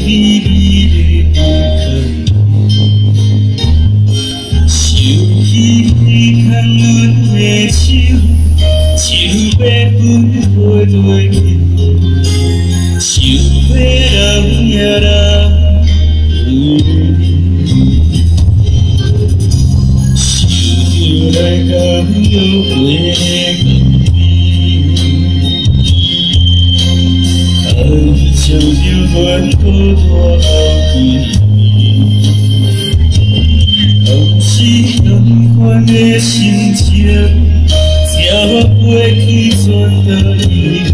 美丽的花香，想起你牵阮的手，手要分飞落去，想要人也人回想着来感有回想着阮孤单后几当时同款的心情，才我飞去全都遗